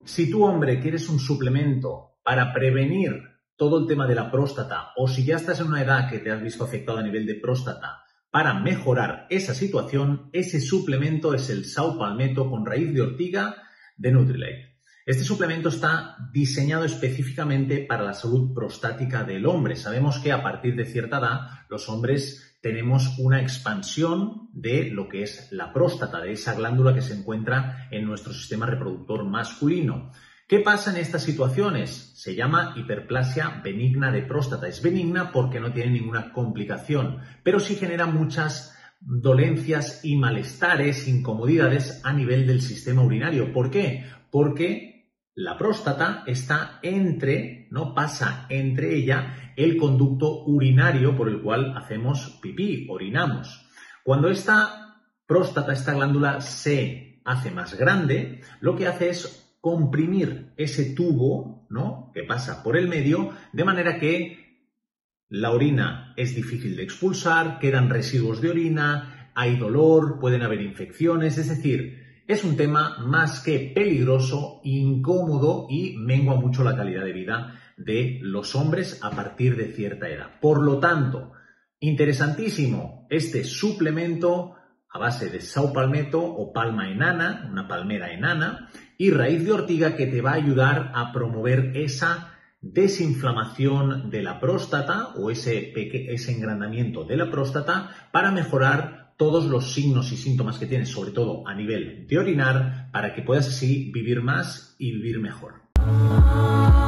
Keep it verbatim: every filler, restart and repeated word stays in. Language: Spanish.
Si tú, hombre, quieres un suplemento para prevenir todo el tema de la próstata, o si ya estás en una edad que te has visto afectado a nivel de próstata, para mejorar esa situación, ese suplemento es el Saúl Palmetto con raíz de ortiga de Nutrilite. Este suplemento está diseñado específicamente para la salud prostática del hombre. Sabemos que a partir de cierta edad los hombres tenemos una expansión de lo que es la próstata, de esa glándula que se encuentra en nuestro sistema reproductor masculino. ¿Qué pasa en estas situaciones? Se llama hiperplasia benigna de próstata. Es benigna porque no tiene ninguna complicación, pero sí genera muchas dolencias y malestares, incomodidades a nivel del sistema urinario. ¿Por qué? Porque la próstata está entre, no pasa entre ella el conducto urinario por el cual hacemos pipí, orinamos. Cuando esta próstata, esta glándula se hace más grande, lo que hace es comprimir ese tubo, ¿no?, que pasa por el medio, de manera que la orina es difícil de expulsar, quedan residuos de orina, hay dolor, pueden haber infecciones, es decir, es un tema más que peligroso, incómodo y mengua mucho la calidad de vida de los hombres a partir de cierta edad. Por lo tanto, interesantísimo este suplemento a base de Saúl Palmetto o palma enana, una palmera enana, y raíz de ortiga que te va a ayudar a promover esa desinflamación de la próstata o ese, ese engrandamiento de la próstata para mejorar todos los signos y síntomas que tienes, sobre todo a nivel de orinar, para que puedas así vivir más y vivir mejor.